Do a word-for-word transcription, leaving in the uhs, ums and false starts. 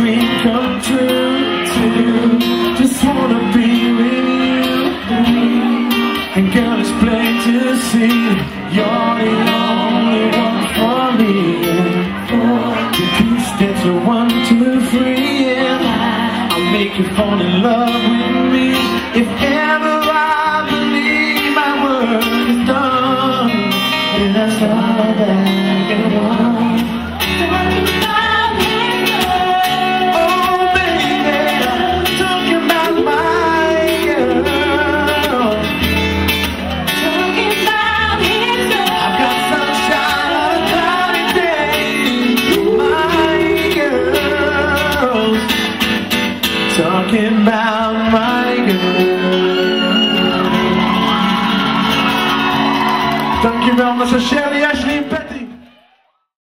dream come true, too. Just wanna be with you. And girl, it's plain to see you're the only one for me. The two steps are one, two, three, yeah. I'll make you fall in love with me. If ever I believe my work is done, then that's all that I want. Talking about my girl. Dankjewel, dat is Shelly Ashley.